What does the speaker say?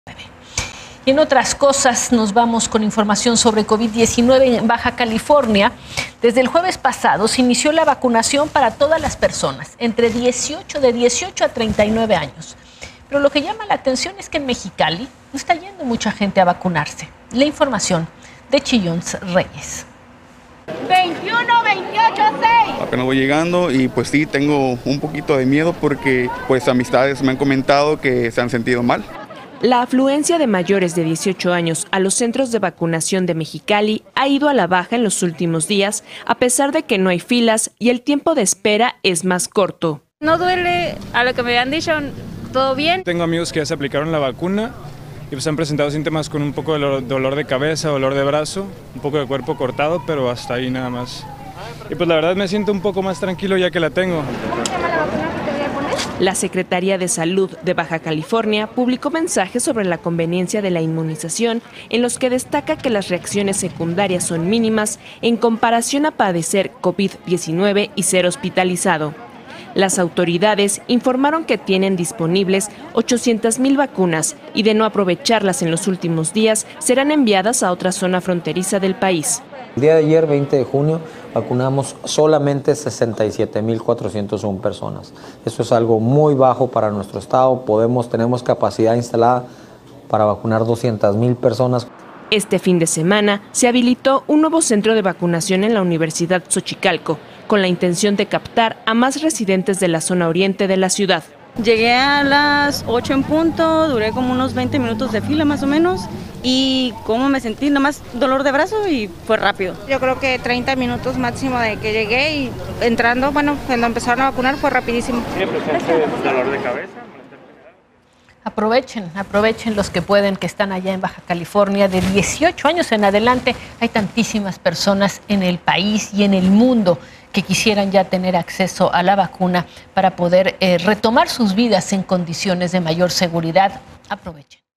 Y en otras cosas nos vamos con información sobre COVID-19 en Baja California. Desde el jueves pasado se inició la vacunación para todas las personas de 18 a 39 años. Pero lo que llama la atención es que en Mexicali no está yendo mucha gente a vacunarse. La información de Chillons Reyes. 21, 28, 6. Apenas voy llegando y pues sí, tengo un poquito de miedo porque pues amistades me han comentado que se han sentido mal. La afluencia de mayores de 18 años a los centros de vacunación de Mexicali ha ido a la baja en los últimos días, a pesar de que no hay filas y el tiempo de espera es más corto. No duele, a lo que me habían dicho, todo bien. Tengo amigos que ya se aplicaron la vacuna y pues han presentado síntomas con un poco de dolor de cabeza, dolor de brazo, un poco de cuerpo cortado, pero hasta ahí nada más. Y pues la verdad me siento un poco más tranquilo ya que la tengo. ¿Cómo se llama la vacuna que te voy a poner? La Secretaría de Salud de Baja California publicó mensajes sobre la conveniencia de la inmunización, en los que destaca que las reacciones secundarias son mínimas en comparación a padecer COVID-19 y ser hospitalizado. Las autoridades informaron que tienen disponibles 800,000 vacunas y de no aprovecharlas en los últimos días serán enviadas a otra zona fronteriza del país. El día de ayer, 20 de junio, vacunamos solamente 67,401 personas. Eso es algo muy bajo para nuestro estado. Tenemos capacidad instalada para vacunar 200,000 personas. Este fin de semana se habilitó un nuevo centro de vacunación en la Universidad Xochicalco, con la intención de captar a más residentes de la zona oriente de la ciudad. Llegué a las 8 en punto, duré como unos 20 minutos de fila más o menos, y cómo me sentí, nomás dolor de brazo y fue rápido. Yo creo que 30 minutos máximo de que llegué y entrando, bueno, cuando empezaron a vacunar fue rapidísimo. ¿Tiene presente dolor de cabeza? Aprovechen los que pueden, que están allá en Baja California. De 18 años en adelante hay tantísimas personas en el país y en el mundo que quisieran ya tener acceso a la vacuna para poder retomar sus vidas en condiciones de mayor seguridad. Aprovechen.